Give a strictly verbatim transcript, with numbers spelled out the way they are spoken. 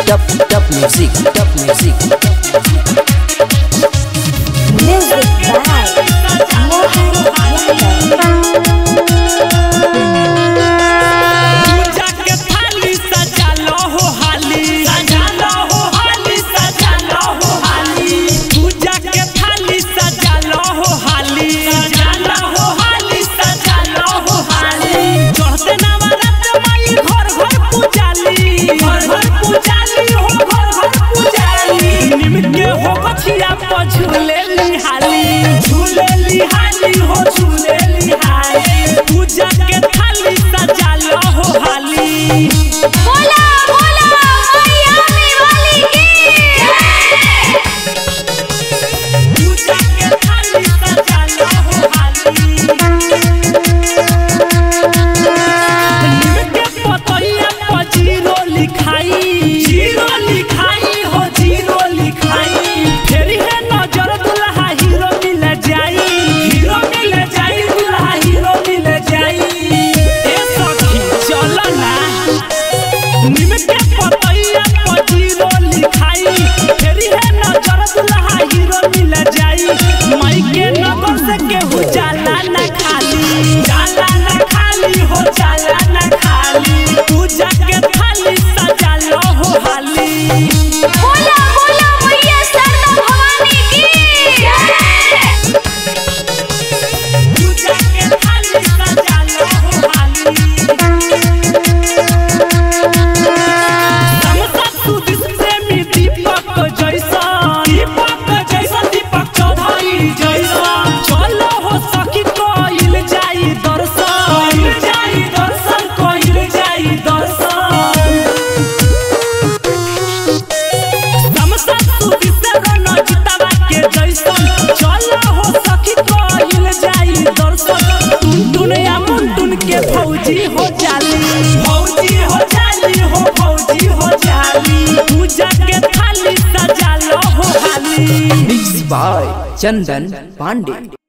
top top music, top music. Music by Mohan Yadav. पूजा के थाली सजा लो हो हाली, सजा लो हो हाली, सजा लो हो हाली। पूजा के थाली सजा लो हो हाली, सजा लो हो हाली, सजा लो हो हाली। चढ़ते नवरात्र माई घर घर पूजाली, घर घर पूजाली हो, घर घर पूजाली। निमके हो गछिया पर झूले लिहाली, झूले लिहाली हो, झूले लिहाली। पूजा के थाली सजा लो हो हाली। बोला बोला मैया वाली की पूजा के थाली सजा लो हो हाली। निमके पतैया पर जीरो लिखाई, जीरो लिखाई हो, जीरो लिखाई। फेरी है नजर दुल्हा हीरो मिल जाई, हीरो मिल जाई, दुल्हा हीरो मिल जाई। ए सखी चल ना, निमके पतैया पर जीरो लिखाई। फेरी है नजर दुल्हा हीरो मिल जाई। माई के नगर से केहू जाला ना खाली, जाला ना खाली हो, जाला ना खाली। पूजा के थाली सजा लो हो हाली। बोला बोला मैया सरदा भवानी की पूजा के थाली सजा लो हो हाली। समसा सुदिस प्रेमी दीपक जैसन, दीपक जैसन, दीपक चौधरी जैसन। चलो हो सखी कइल जाई दर्शन, कइल जाई दर्शन, कइल जाई दर्शन। समसा सुदिस रणजितवा के जैसन। चलो हो सखी कइल जाई दर्शन। टुन टुनिया मुंटुन के फौजी हो जाली, फौजी हो जाली हो, फौजी हो जाली। पूजा के थाली सजा लो हो हाली। Mixed by Chandan Pandey.